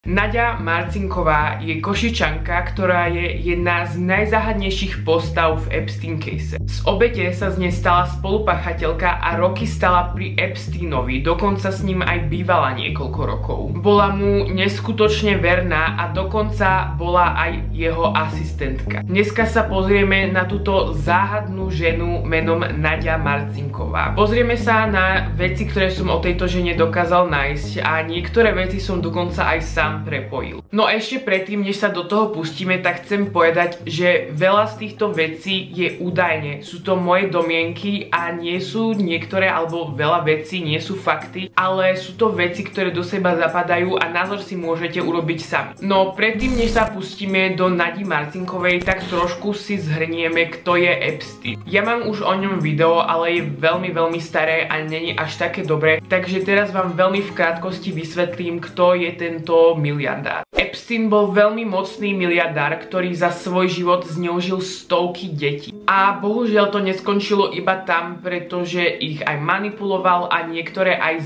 Naďa Marcinková je Košičanka, ktorá je jedna z najzáhadnejších postav v Epstein case. Z obete sa z nej stala spolupáchateľka a roky stala pri Epsteinovi, dokonca s ním aj bývala niekoľko rokov. Bola mu neskutočne verná a dokonca bola aj jeho asistentka. Dneska sa pozrieme na túto záhadnú ženu menom Naďa Marcinková. Pozrieme sa na veci, ktoré som o tejto žene dokázal nájsť a niektoré veci som dokonca aj sám prepojil. No a ešte predtým, než sa do toho pustíme, tak chcem povedať, že veľa z týchto vecí je údajne. Sú to moje domienky a nie sú niektoré, alebo veľa vecí nie sú fakty, ale sú to veci, ktoré do seba zapadajú a názor si môžete urobiť sami. No predtým, než sa pustíme do Nadi Marcinkovej, tak trošku si zhrnieme, kto je Epstein. Ja mám už o ňom video, ale je veľmi staré a není až také dobré, takže teraz vám veľmi v krátkosti vysvetlím, kto je tento miliardár. Epstein bol veľmi mocný miliardár, ktorý za svoj život zneužil stovky detí. A bohužiaľ to neskončilo iba tam, pretože ich aj manipuloval a niektoré aj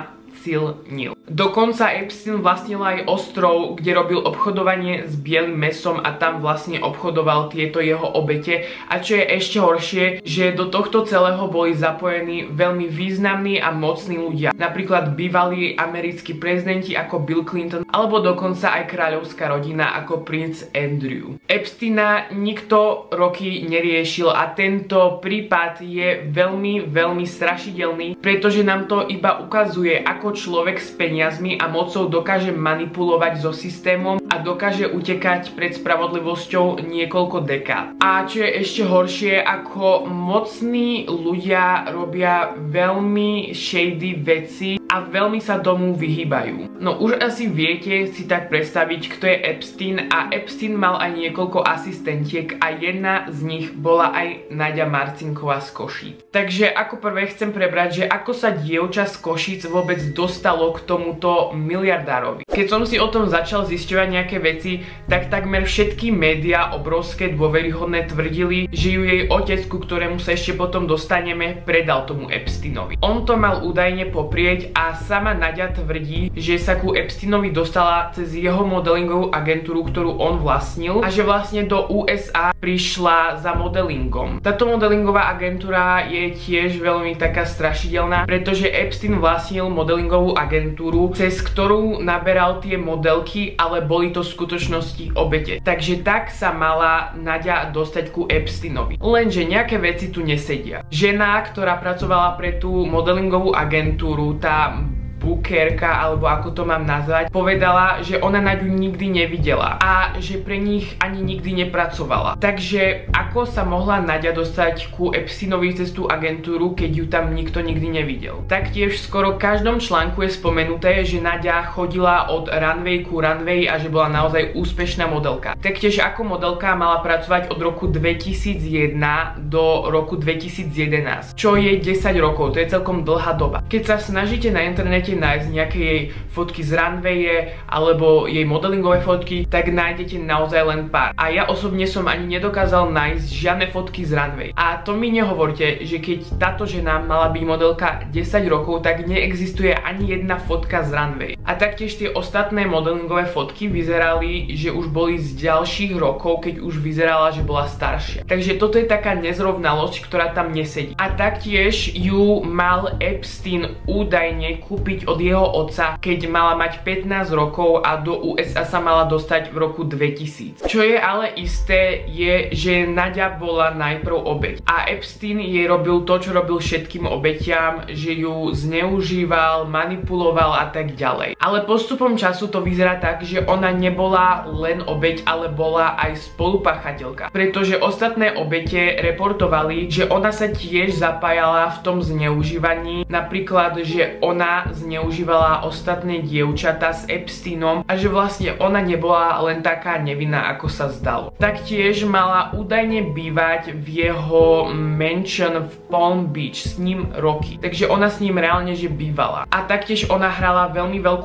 znásilnil. Dokonca Epstein vlastnil aj ostrov, kde robil obchodovanie s bielým mäsom a tam vlastne obchodoval tieto jeho obete. A čo je ešte horšie, že do tohto celého boli zapojení veľmi významní a mocní ľudia. Napríklad bývalí americkí prezidenti ako Bill Clinton alebo dokonca aj kráľovská rodina ako princ Andrew. Epsteina nikto roky neriešil a tento prípad je veľmi strašidelný, pretože nám to iba ukazuje, ako človek s peniazmi a mocou dokáže manipulovať so systémom a dokáže utekať pred spravodlivosťou niekoľko dekád. A čo je ešte horšie, ako mocní ľudia robia veľmi shady veci a veľmi sa tomu vyhýbajú. No už asi viete si tak predstaviť, kto je Epstein, a Epstein mal aj niekoľko asistentiek a jedna z nich bola aj Naďa Marcinková z Košíc. Takže ako prvé chcem prebrať, že ako sa dievča z Košíc vôbec dostalo k tomuto miliardárovi. Keď som si o tom začal zisťovať nejaké veci, tak takmer všetky médiá obrovské dôveryhodné tvrdili, že ju jej otec, ku ktorému sa ešte potom dostaneme, predal tomu Epsteinovi. On to mal údajne poprieť a sama Naďa tvrdí, že sa ku Epsteinovi dostala cez jeho modelingovú agentúru, ktorú on vlastnil, a že vlastne do USA prišla za modelingom. Táto modelingová agentúra je tiež veľmi taká strašidelná, pretože Epstein vlastnil modelingovú agentúru, cez ktorú naberal tie modelky, ale boli to v skutočnosti obete. Takže tak sa mala Naďa dostať ku Epsteinovi. Lenže nejaké veci tu nesedia. Žena, ktorá pracovala pre tú modelingovú agentúru, tá bookerka, alebo ako to mám nazvať, povedala, že ona Naďu nikdy nevidela a že pre nich ani nikdy nepracovala. Takže ako sa mohla Naďa dostať ku Epsteinovi cez tú agentúru, keď ju tam nikto nikdy nevidel? Taktiež v skoro každom článku je spomenuté, že Naďa chodila od runway ku runway a že bola naozaj úspešná modelka. Taktiež ako modelka mala pracovať od roku 2001 do roku 2011, čo je 10 rokov, to je celkom dlhá doba. Keď sa snažíte na internete nájsť nejaké jej fotky z runwaye alebo jej modelingové fotky, tak nájdete naozaj len pár. A ja osobne som ani nedokázal nájsť žiadne fotky z runway. A to mi nehovorte, že keď táto žena mala byť modelka 10 rokov, tak neexistuje ani jedna fotka z runway. A taktiež tie ostatné modelingové fotky vyzerali, že už boli z ďalších rokov, keď už vyzerala, že bola staršia. Takže toto je taká nezrovnalosť, ktorá tam nesedí. A taktiež ju mal Epstein údajne kúpiť od jeho otca, keď mala mať 15 rokov a do USA sa mala dostať v roku 2000. Čo je ale isté, je, že Naďa bola najprv obeť. A Epstein jej robil to, čo robil všetkým obetiam, že ju zneužíval, manipuloval a tak ďalej. Ale postupom času to vyzerá tak, že ona nebola len obeť, ale bola aj spolupáchateľka. Pretože ostatné obete reportovali, že ona sa tiež zapájala v tom zneužívaní. Napríklad, že ona zneužívala ostatné dievčatá s Epsteinom a že vlastne ona nebola len taká nevinná, ako sa zdalo. Taktiež mala údajne bývať v jeho mansion v Palm Beach s ním roky. Takže ona s ním reálne že bývala. A taktiež ona hrala veľmi veľkú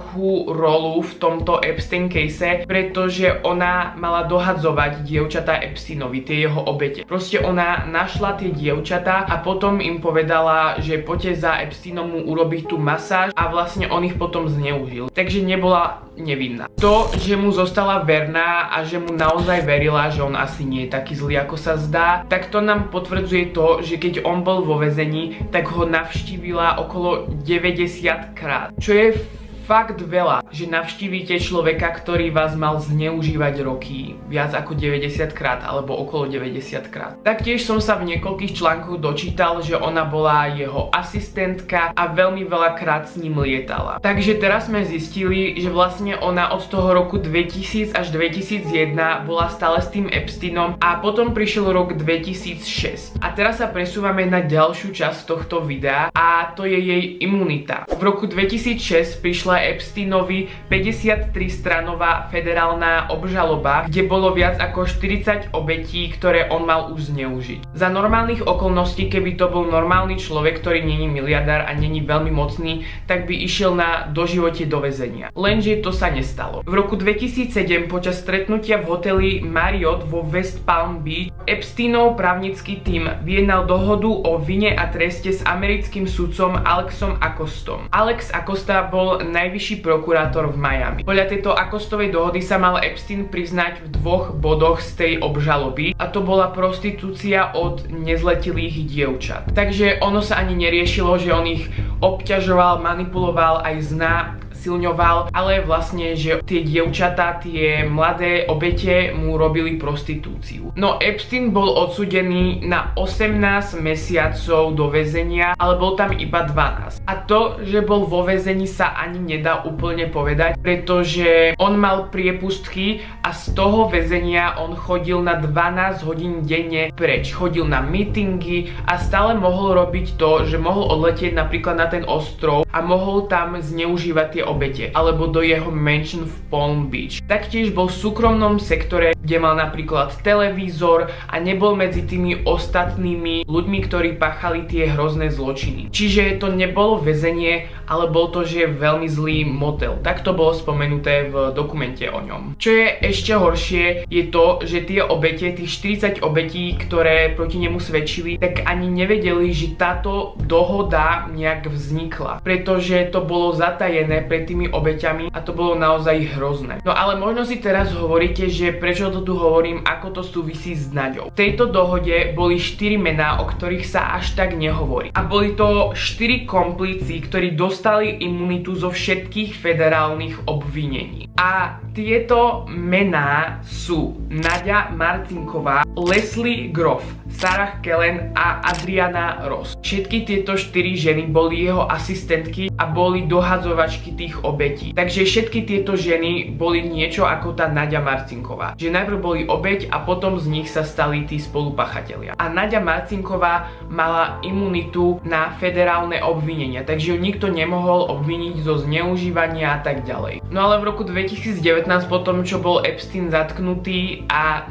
veľkú rolu v tomto Epstein case, pretože ona mala dohadzovať dievčatá Epsteinovi, tie jeho obete. Proste ona našla tie dievčatá a potom im povedala, že poďte za Epsteinom mu urobiť tú masáž a vlastne on ich potom zneužil. Takže nebola nevinná. To, že mu zostala verná a že mu naozaj verila, že on asi nie je taký zlý, ako sa zdá, tak to nám potvrdzuje to, že keď on bol vo väzení, tak ho navštívila okolo 90 krát. Čo je fakt veľa, že navštívite človeka, ktorý vás mal zneužívať roky viac ako 90 krát alebo okolo 90 krát. Taktiež som sa v niekoľkých článkoch dočítal, že ona bola jeho asistentka a veľmi veľa krát s ním lietala. Takže teraz sme zistili, že vlastne ona od toho roku 2000 až 2001 bola stále s tým Epsteinom a potom prišiel rok 2006. A teraz sa presúvame na ďalšiu časť tohto videa a to je jej imunita. V roku 2006 prišla Epsteinovi 53-stranová federálna obžaloba, kde bolo viac ako 40 obetí, ktoré on mal už zneužiť. Za normálnych okolností, keby to bol normálny človek, ktorý není miliardár a není veľmi mocný, tak by išiel na doživote do väzenia. Lenže to sa nestalo. V roku 2007 počas stretnutia v hoteli Marriott vo West Palm Beach Epsteinov právnický tím vyjednal dohodu o vine a treste s americkým sudcom Alexom Acostom. Alex Acosta bol najvyšší prokurátor v Miami. Podľa tejto Acostovej dohody sa mal Epstein priznať v 2 bodoch z tej obžaloby a to bola prostitúcia od nezletilých dievčat. Takže ono sa ani neriešilo, že on ich obťažoval, manipuloval, aj silňoval, ale vlastne, že tie dievčatá, tie mladé obete mu robili prostitúciu. No Epstein bol odsúdený na 18 mesiacov do väzenia, ale bol tam iba 12. A to, že bol vo väzení sa ani nedá úplne povedať, pretože on mal priepustky a z toho väzenia on chodil na 12 hodín denne preč. Chodil na meetingy a stále mohol robiť to, že mohol odletieť napríklad na ten ostrov a mohol tam zneužívať tie obete, alebo do jeho mansion v Palm Beach. Taktiež bol v súkromnom sektore, kde mal napríklad televízor a nebol medzi tými ostatnými ľuďmi, ktorí páchali tie hrozné zločiny. Čiže to nebolo väzenie, ale bol to, že veľmi zlý motel. Tak to bolo spomenuté v dokumente o ňom. Čo je ešte horšie, je to, že tie obete, tých 40 obetí, ktoré proti nemu svedčili, tak ani nevedeli, že táto dohoda nejak vznikla. Pretože to bolo zatajené pred tými obeťami a to bolo naozaj hrozné. No ale možno si teraz hovoríte, že prečo to tu hovorím, ako to súvisí s Naďou. V tejto dohode boli 4 mená, o ktorých sa až tak nehovorí. A boli to 4 komplíci, ktorí dostali imunitu zo všetkých federálnych obvinení. A tieto mená sú Naďa Marcinková, Leslie Groff, Sarah Kellen a Adriana Ross. Všetky tieto 4 ženy boli jeho asistentky a boli dohadzovačky tých obetí. Takže všetky tieto ženy boli niečo ako tá Naďa Marcinková. Že najprv boli obeť a potom z nich sa stali tí spolupachatelia. A Naďa Marcinková mala imunitu na federálne obvinenia, takže ju nikto nemohol obviniť zo zneužívania a tak ďalej. No ale v roku 2019 potom, čo bol Epstein zatknutý a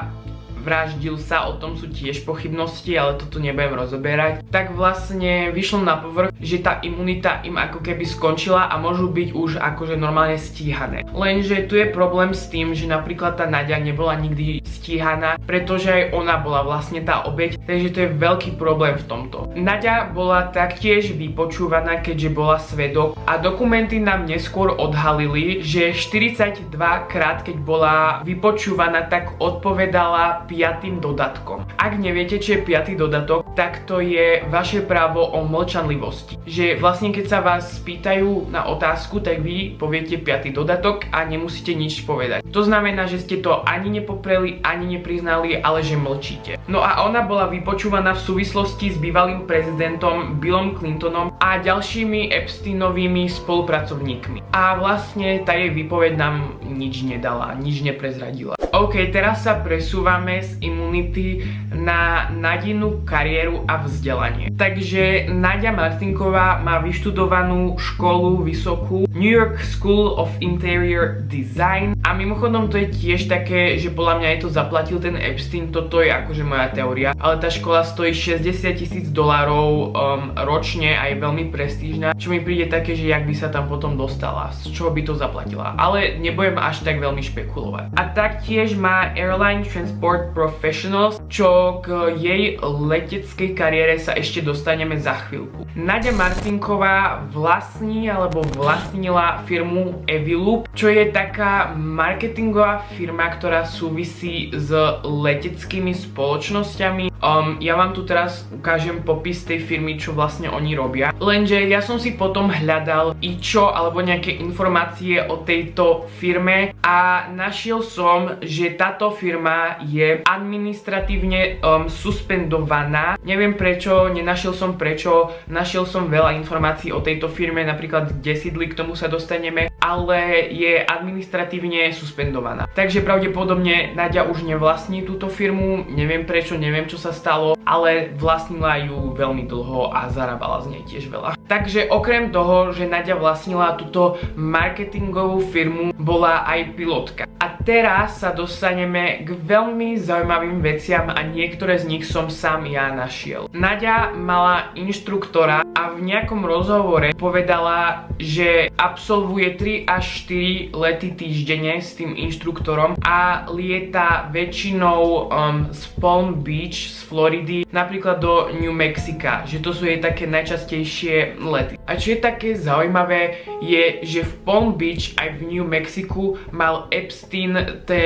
vraždil sa, o tom sú tiež pochybnosti, ale toto nebudem rozoberať, tak vlastne vyšlo na povrch, že tá imunita im ako keby skončila a môžu byť už akože normálne stíhané. Lenže tu je problém s tým, že napríklad tá Naďa nebola nikdy stíhaná, pretože aj ona bola vlastne tá obeť, takže to je veľký problém v tomto. Naďa bola taktiež vypočúvaná, keďže bola svedok a dokumenty nám neskôr odhalili, že 42 krát, keď bola vypočúvaná, tak odpovedala 5. dodatkom. Ak neviete, čo je 5. dodatok, tak to je vaše právo o mlčanlivosti. Že vlastne keď sa vás spýtajú na otázku, tak vy poviete 5. dodatok a nemusíte nič povedať. To znamená, že ste to ani nepopreli, ani nepriznali, ale že mlčíte. No a ona bola vypočúvaná v súvislosti s bývalým prezidentom Billom Clintonom a ďalšími Epsteinovými spolupracovníkmi. A vlastne tá jej výpoveď nám nič nedala, nič neprezradila. OK, teraz sa presúvame z imunity na Naďinu kariéru a vzdelanie. Takže Naďa Marcinková má vyštudovanú školu vysokú New York School of Interior Design a A mimochodom to je tiež také, že podľa mňa je to zaplatil ten Epstein, toto je akože moja teória, ale tá škola stojí $60,000 ročne a je veľmi prestížna, čo mi príde také, že jak by sa tam potom dostala, z čoho by to zaplatila, ale nebudem až tak veľmi špekulovať. A taktiež má Airline Transport Professionals, čo k jej leteckej kariére sa ešte dostaneme za chvíľku. Naďa Marcinková vlastní alebo vlastnila firmu Eviloop, čo je taká marketingová firma, ktorá súvisí s leteckými spoločnosťami. Ja vám tu teraz ukážem popis tej firmy, čo vlastne oni robia. Lenže ja som si potom hľadal čo alebo nejaké informácie o tejto firme a našiel som, že táto firma je administratívne suspendovaná. Neviem prečo, nenašiel som prečo, našiel som veľa informácií o tejto firme, napríklad kde sídli, k tomu sa dostaneme, ale je administratívne suspendovaná. Takže pravdepodobne Naďa už nevlastní túto firmu, neviem prečo, neviem čo sa stalo, ale vlastnila ju veľmi dlho a zarábala z nej tiež veľa. Takže okrem toho, že Naďa vlastnila túto marketingovú firmu, bola aj pilotka. A teraz sa dostaneme k veľmi zaujímavým veciam a niektoré z nich som sám ja našiel. Naďa mala inštruktora a v nejakom rozhovore povedala, že absolvuje 3 až 4 lety týždenne s tým inštruktorom a lieta väčšinou z Palm Beach, z Floridy, napríklad do New Mexica, že to sú jej také najčastejšie lety. A čo je také zaujímavé je, že v Palm Beach aj v New Mexiku mal Epstein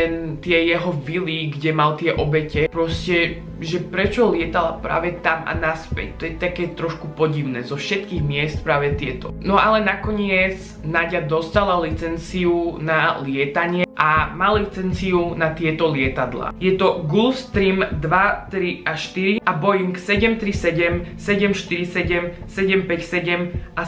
tie jeho vily, kde mal tie obete. Proste, že prečo lietala práve tam a naspäť, to je také trošku podivné, zo všetkých miest práve tieto. No ale nakoniec Naďa dostala licenciu na lietanie a má licenciu na tieto lietadla. Je to Gulfstream 2, 3 a 4 a Boeing 737, 747, 757 a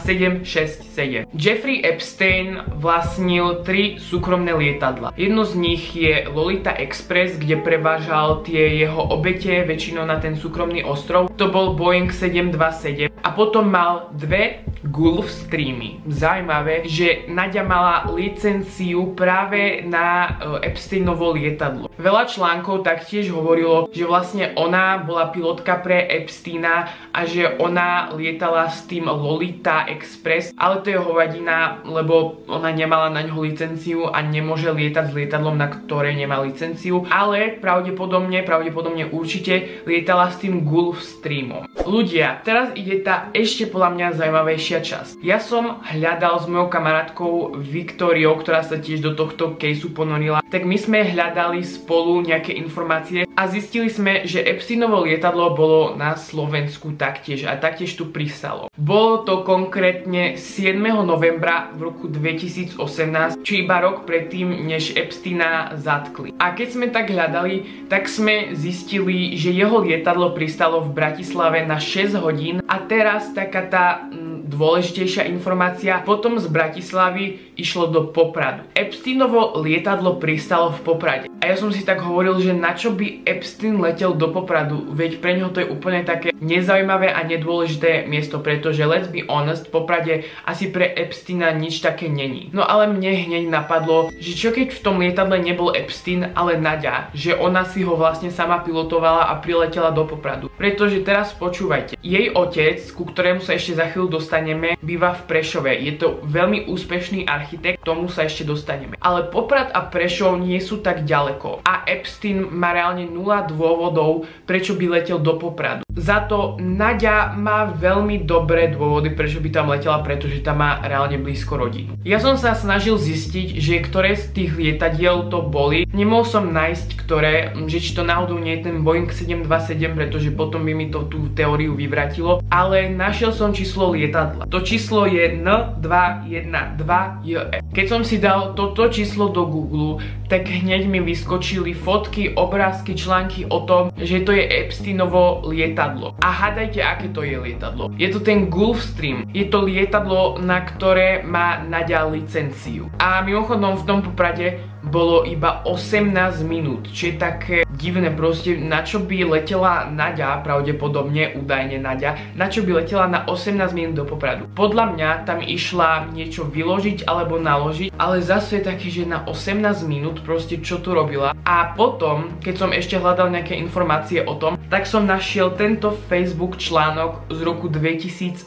767. Jeffrey Epstein vlastnil 3 súkromné lietadla. Jedno z nich je Lolita Express, kde prevážal tie jeho obete väčšinou na ten súkromný ostrov. To bol Boeing 727 a potom mal 2 Gulfstreamy. Zaujímavé, že Naďa mala licenciu práve na Epsteinovo lietadlo. Veľa článkov taktiež hovorilo, že vlastne ona bola pilotka pre Epsteina a že ona lietala s tým Lolita Express, ale to je hovadina, lebo ona nemala na ňo licenciu a nemôže lietať s lietadlom, na ktoré nemá licenciu, ale pravdepodobne určite lietala s tým Gulfstreamom. Ľudia, teraz ide tá ešte podľa mňa zaujímavejšia časť. Ja som hľadal s mojou kamarátkou Viktóriou, ktorá sa tiež do tohto caseu ponorila, tak my sme hľadali spolu nejaké informácie a zistili sme, že Epsteinovo lietadlo bolo na Slovensku taktiež a taktiež tu pristalo. Bolo to konkrétne 7. novembra v roku 2018, či iba rok predtým, než Epsteina zatkli. A keď sme tak hľadali, tak sme zistili, že jeho lietadlo pristalo v Bratislave na 6 hodín a teraz taká tá dôležitejšia informácia, potom z Bratislavy išlo do Popradu. Epsteinovo lietadlo pristalo v Poprade. A ja som si tak hovoril, že na čo by Epstein letel do Popradu, veď pre neho to je úplne také nezaujímavé a nedôležité miesto, pretože let's be honest, v Poprade asi pre Epsteina nič také není. No ale mne hneď napadlo, že čo keď v tom lietadle nebol Epstein, ale Naďa, že ona si ho vlastne sama pilotovala a priletela do Popradu. Pretože teraz počúvajte, jej otec, ku ktorému sa ešte za chvíľu dostaneme, býva v Prešove. Je to veľmi úspešný architekt, k tomu sa ešte dostaneme. Ale Poprad a Prešov nie sú tak ďaleko a Epstein má reálne 0 dôvodov, prečo by letel do Popradu. Za to Naďa má veľmi dobré dôvody, prečo by tam letela, pretože tam má reálne blízko rodinu. Ja som sa snažil zistiť, že ktoré z tých lietadiel to boli. Nemohol som nájsť ktoré, že či to náhodou nie je ten Boeing 727, pretože potom by mi to tú teóriu vyvratilo, ale našiel som číslo lietadla. To číslo je N212JE. Keď som si dal toto číslo do Google, tak hneď mi vyskočili fotky, obrázky, články o tom, že to je Epsteinovo lietadlo lietadlo. A hádajte, aké to je lietadlo. Je to ten Gulfstream. Je to lietadlo, na ktoré má Naďa licenciu. A mimochodom v tom Poprade bolo iba 18 minút, čo je také divné proste, na čo by letela Naďa, pravdepodobne, údajne Naďa, na čo by letela na 18 minút do Popradu. Podľa mňa tam išla niečo vyložiť alebo naložiť, ale zase je také, že na 18 minút proste čo tu robila. A potom, keď som ešte hľadal nejaké informácie o tom, tak som našiel tento Facebook článok z roku 2018.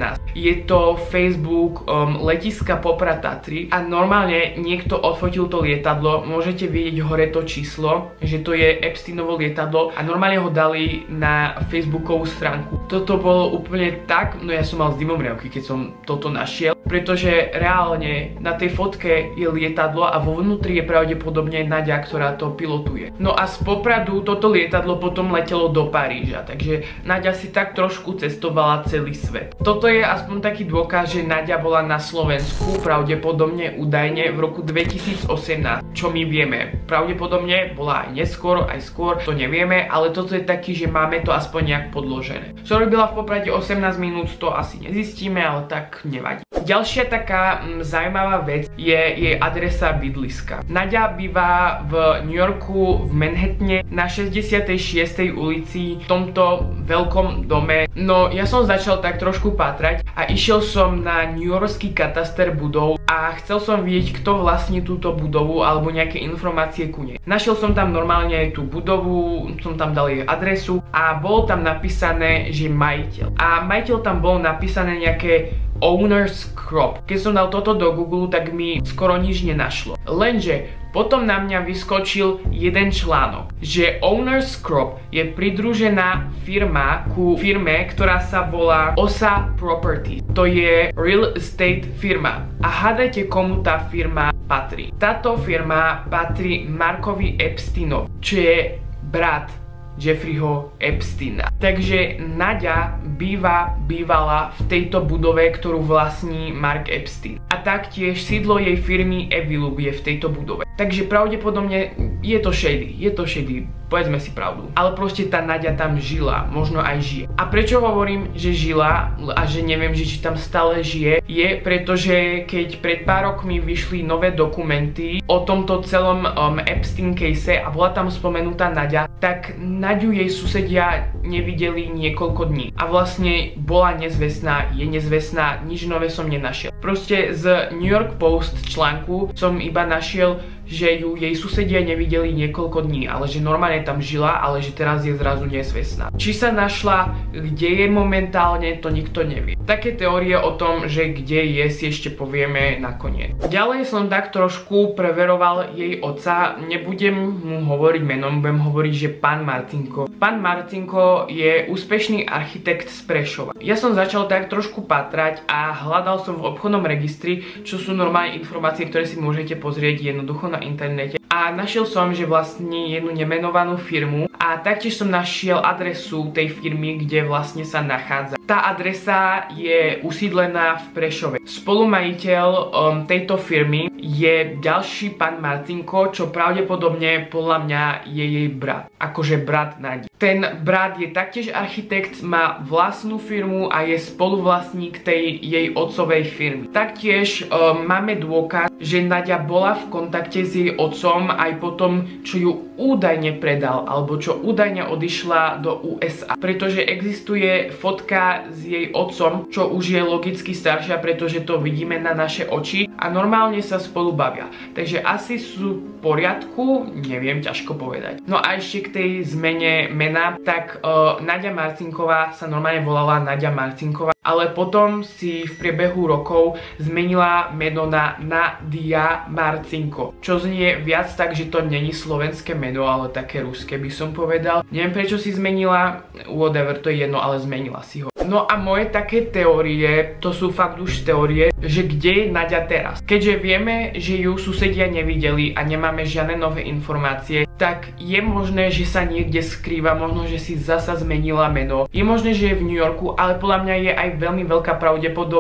Je to Facebook letiska Poprad Tatry a normálne niekto odfotil to lietadlo, môžete vidieť hore to číslo, že to je Epsteinovo lietadlo a normálne ho dali na Facebookovú stránku. Toto bolo úplne tak, no ja som mal zimomriavky, keď som toto našiel, pretože reálne na tej fotke je lietadlo a vo vnútri je pravdepodobne Naďa, ktorá to pilotuje. No a z Popradu toto lietadlo potom letelo do Paríža, takže Naďa si tak trošku cestovala celý svet. Toto je aspoň taký dôkaz, že Naďa bola na Slovensku pravdepodobne údajne v roku 2018, čo my vieme. Pravdepodobne bola aj neskôr, aj skôr, to nevieme, ale toto je taký, že máme to aspoň nejak podložené. Čo robila v Poprade 18 minút, to asi nezistíme, ale tak nevadí. Ďalšia taká zaujímavá vec je jej adresa bydliska. Naďa býva v New Yorku, v Manhattane, na 66. ulici, v tomto veľkom dome. No ja som začal tak trošku pátrať a išiel som na New Yorkský kataster budov a chcel som vidieť, kto vlastní túto budovu alebo nejaké informácie ku nej. Našiel som tam normálne tú budovu, som tam dal jej adresu a bolo tam napísané, že majiteľ. A majiteľ tam bolo napísané nejaké Owner's Crop. Keď som dal toto do Google, tak mi skoro nič nenašlo. Lenže potom na mňa vyskočil jeden článok, že Owner's Crop je pridružená firma ku firme, ktorá sa volá OSA Properties. To je real estate firma. A hádajte, komu tá firma patrí. Táto firma patrí Markovi Epsteinovi, čo je brat Jeffreyho Epsteina. Takže Naďa bývala v tejto budove, ktorú vlastní Mark Epstein. A taktiež sídlo jej firmy Evilub je v tejto budove. Takže pravdepodobne je to shady, povedzme si pravdu. Ale proste tá Naďa tam žila, možno aj žije. A prečo hovorím, že žila a že neviem, že či tam stále žije, je pretože keď pred pár rokmi vyšli nové dokumenty o tomto celom Epstein case a bola tam spomenutá Naďa, tak Naďu jej susedia nevideli niekoľko dní. A vlastne bola nezvestná, je nezvestná, nič nové som nenašiel. Proste z New York Post článku som iba našiel, že ju jej susedia nevideli niekoľko dní, ale že normálne tam žila, ale že teraz je zrazu nezvestná. Či sa našla, kde je momentálne, to nikto nevie. Také teórie o tom, že kde je, si ešte povieme nakoniec. Ďalej som tak trošku preveroval jej otca, nebudem mu hovoriť menom, budem hovoriť, že pán Martinko. Pán Martinko je úspešný architekt z Prešova. Ja som začal tak trošku patrať a hľadal som v obchodnom registri, čo sú normálne informácie, ktoré si môžete pozrieť jednoducho na internete. A našiel som, že vlastní jednu nemenovanú firmu a taktiež som našiel adresu tej firmy, kde vlastne sa nachádza. Tá adresa je usídlená v Prešove. Spolumajiteľ tejto firmy je ďalší pán Martinko, čo pravdepodobne podľa mňa je jej brat. Akože brat Nadi. Ten brat je taktiež architekt, má vlastnú firmu a je spoluvlastník tej jej otcovej firmy. Taktiež máme dôkaz, že Naďa bola v kontakte s jej otcom aj potom, čo ju údajne predal alebo čo údajne odišla do USA. Pretože existuje fotka s jej otcom, čo už je logicky staršia, pretože to vidíme na naše oči a normálne sa spolu bavia. Takže asi sú v poriadku, neviem, ťažko povedať. No a ešte k tej zmene mena, tak Naďa Marcinková sa normálne volala Naďa Marcinková, ale potom si v priebehu rokov zmenila meno na Nadia Marcinko, čo znie viac tak, že to není slovenské meno, ale také ruské by som povedal. Neviem, prečo si zmenila, whatever, to je jedno, ale zmenila si ho. No a moje také teórie, to sú fakt už teórie, že kde je Naďa teraz. Keďže vieme, že ju susedia nevideli a nemáme žiadne nové informácie, tak je možné, že sa niekde skrýva, možno, že si zasa zmenila meno. Je možné, že je v New Yorku, ale podľa mňa je aj veľmi veľká pravdepodobnosť,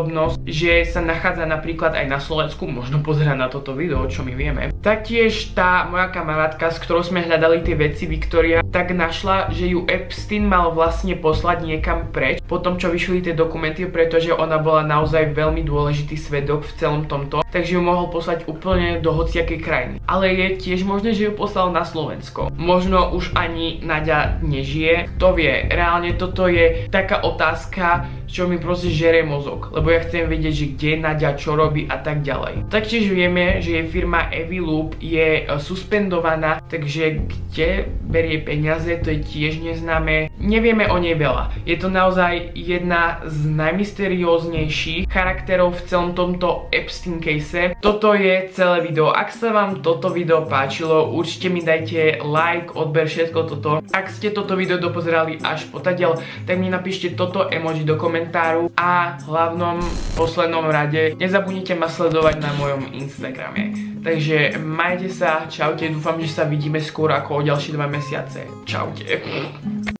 že sa nachádza napríklad aj na Slovensku, možno pozerá na toto video, čo my vieme. Taktiež tá moja kamarátka, s ktorou sme hľadali tie veci, Viktória, tak našla, že ju Epstein mal vlastne poslať niekam preč po tom, čo vyšli tie dokumenty, pretože ona bola naozaj veľmi dôležitý svedok v celom tomto, takže ju mohol poslať úplne do hociakej krajiny. Ale je tiež možné, že ju poslal na Slovensko. Možno už ani Naďa nežije, kto vie. Reálne toto je taká otázka, čo mi proste žere mozog, lebo ja chcem vedieť, že kde je Naďa, čo robí a tak ďalej. Taktiež vieme, že jej firma Eviloop je suspendovaná, takže kde berie peniaze, to je tiež neznáme. Nevieme o nej veľa. Je to naozaj jedna z najmysterióznejších charakterov v celom tomto Epstein case. Toto je celé video. Ak sa vám toto video páčilo, určite mi dajte like, odber, všetko toto. Ak ste toto video dopozerali až potadiaľ, tak mi napíšte toto emoji do komentáru a v hlavnom poslednom rade nezabudnite ma sledovať na mojom Instagrame. Takže majte sa, čaute, dúfam, že sa vidíme skôr ako o ďalšie 2 mesiace. Čaute.